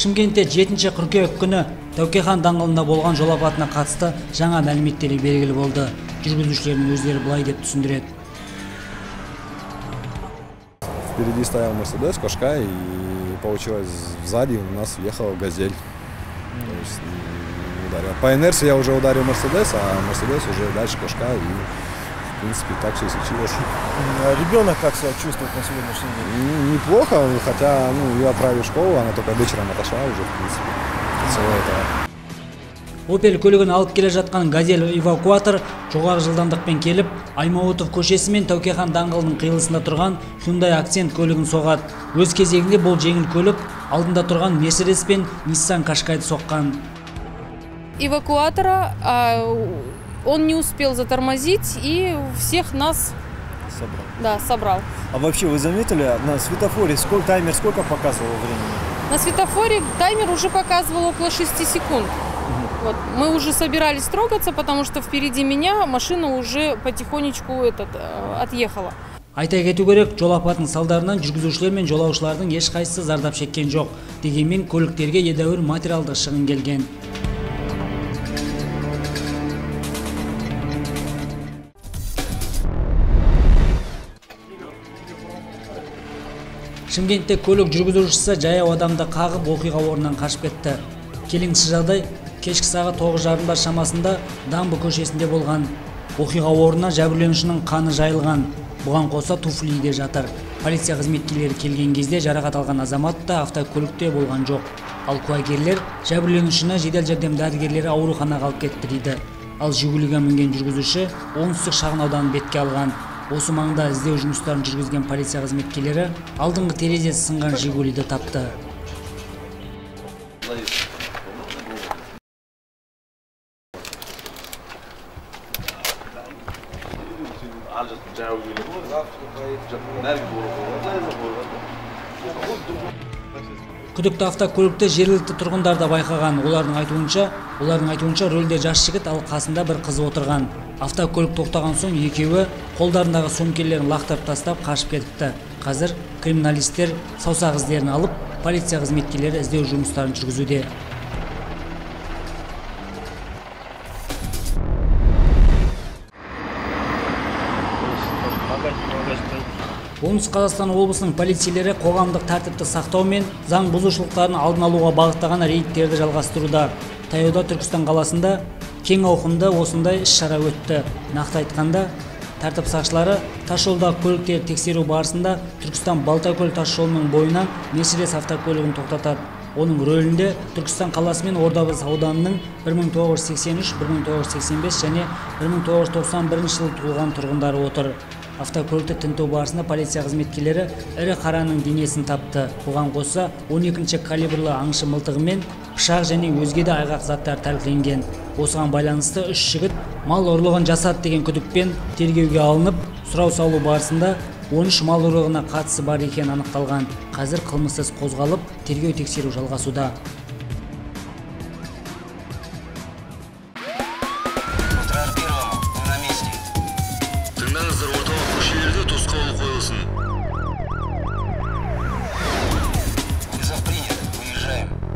Шымкентте 7 қыркүйек күні Тәукехан даңғылында болған жол апатына қатысты жаңа мәліметтер белгілі болды. Жүргізушілердің өздері былай деп түсіндіреді. Впереди стоял Мерседес, Qashqai, и получилось сзади у нас въехал Газель. То есть ударил. По инерции я уже ударил Мерседес, а Мерседес уже дальше Qashqai, и в принципе так все и случилось. Ребенок как себя чувствует на сегодняшний день? Неплохо, хотя ее отправили в школу, она только вечером отошла уже в принципе. Всего этого. Opel көлігін алып келе жатқан Газель эвакуатор жоғары жылдамдықпен келіп, Аймауытов көшесі мен Тәукехан даңғылының қиылысында тұрған Hyundai Accent көлігін соғады. Өз кезегінде бұл жеңіл көлік алдында тұрған Mercedes пен Nissan Qashqai'ды соққан. Эвакуатора он не успел затормозить и всех нас собрал. А вообще вы заметили, на светофоре таймер сколько показывал времени? На светофоре таймер уже показывал около 6 секунд. Вот. Мы уже собирались трогаться, потому что впереди меня машина уже потихонечку отъехала. Айта кету керек, жол апатының салдарынан жүргізушілер мен жолаушылардың ешқайсысы зардап шеккен жоқ. Дегенмен көліктерге едәуір материалдық шығын келген. Шымкентте көлік жүргізушісі жаяу адамды қағып оқиға орнынан қашып кетті. Келеңсіз жағдай кешкі сағат 9:30 шамасында Дамбы көшесінде болған. Оқиға орнына жәбірленушінің қаны жайылған. Бұған қоса туфли де жатыр. Полиция қызметкерлері келген кезде жарақат алған азамат та автокөлікте болған жоқ. Ал куәгерлер жәбірленушіні жедел жәрдем дәрігерлері ауруханаға алып кетті дейді. Ал Жигулиге мінген жүргізуші оңтүстік шағын ауданын бетке алған. Осы маңда іздеу жұмыстарын жүргізген полиция қызметкерлері алдыңғы терезесі сынған Жигулиді тапты. Күдікті автокөлікті жергілікті тұрғындар да байқаған. Олардың айтуынша рөлде жас жігіт, ал қасында бір қыз отырған. Автокөлік тоқтаған соң екеуі қолдарындағы сөмкелерін лақтырып тастап қашып кетіпті. Қазір криминалистер саусақ іздерін алып, полиция қызметкерлері іздеу жұмыстарын жүргізуде. Оңтүстік Қазақстан облысының полицейлері қоғамдық тәртіпті сақтау мен заң бұзушылықтарын алдын алуға бағыттаған рейдтерді жалғастыруда. Таяуда Түркістан қаласында кең ауқымда осындай іс-шара өтті. Нақты айтқанда, тәртіп сақшылары тасжолдағы көліктерді тексеру барысында Түркістан Балтакөл тасжолының бойынан Mercedes автокөлігін тоқтатады. Оның рөлінде Түркістан қаласы мен Ордабасы ауданының 1983, 1985 және 1991 жылы туылған тұрғындары отыр. Автокөлікті тінту барысында полиция қызметкерлері ірі қараның денесін тапты. Бұған қоса 12 калибрлы аңшы мылтығы мен пышақ және өзге де айғақ заттар тәркіленген. Осыған байланысты 3 жігіт мал ұрлығын жасады деген күдікпен тергеуге алынып, сұрау салу барысында 13 мал ұрлығына қатысы бар екені анықталған. Қазір қылмыс іс қозғалып, тергеу тексеру жалғасуда.